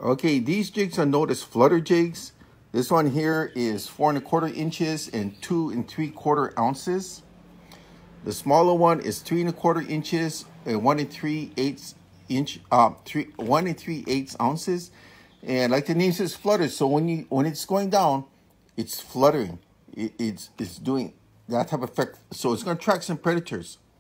Okay, these jigs are known as Flutter jigs. This one here is 4 1/4 inches and 2 3/4 ounces. The smaller one is 3 1/4 inches and 1 3/8 inch, 1 3/8 ounces. And like the name says, flutter. So when it's going down, it's fluttering. It's doing that type of effect. So it's going to attract some predators.